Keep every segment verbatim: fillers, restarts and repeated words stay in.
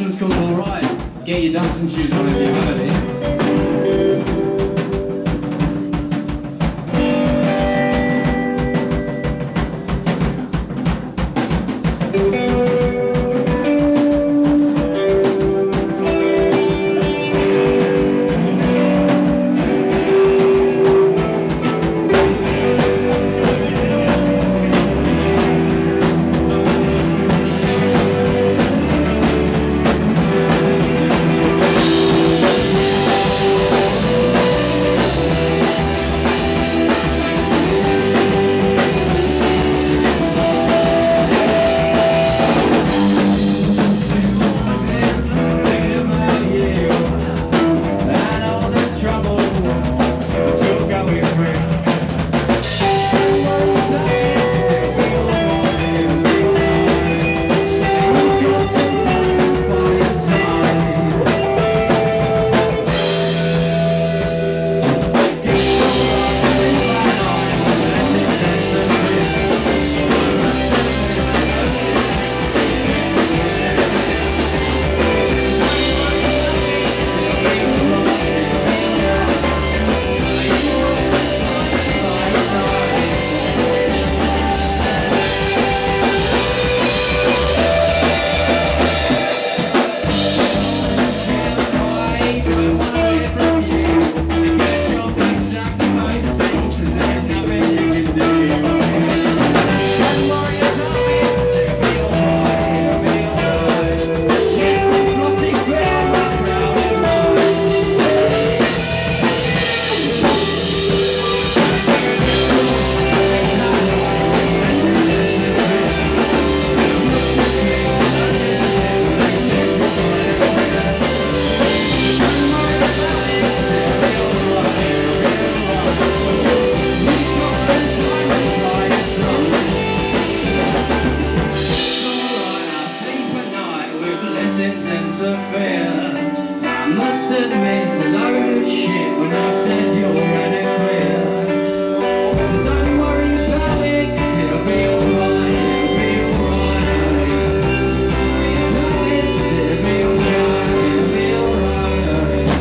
one's called Alright. Get your dancing shoes on if you have any. I must admit it's a load of shit when I said you're in it clear. But don't worry about it, 'cause it'll be alright, it'll be alright. Don't worry about it, 'cause it'll be alright, it'll be alright.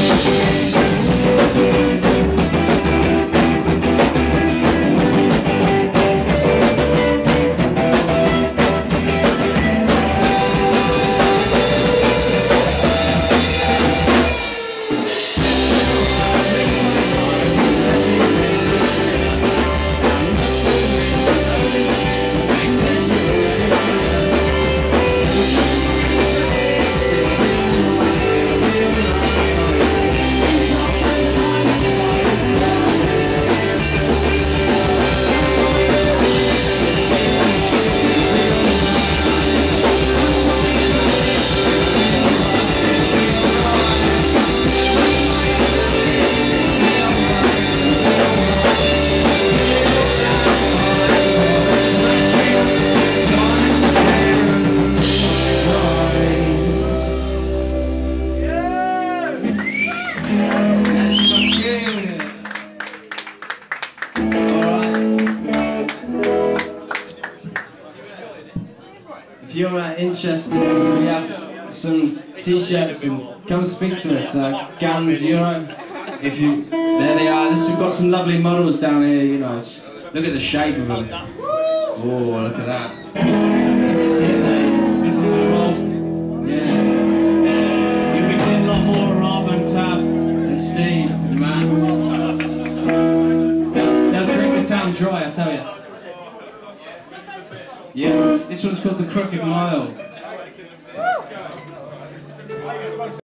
If you're uh, interested, we have some t-shirts and come speak to us. Uh, Guns Euro. If you, there they are. This has got some lovely models down here. You know, look at the shape of them. Oh, look at that. That's it, mate. This is a roll. Yeah. You'll be seeing a lot more Rob and Tav and Steve and Matt. They'll, they'll drink the town dry, I tell you. Yeah, this one's called The Crooked Mile.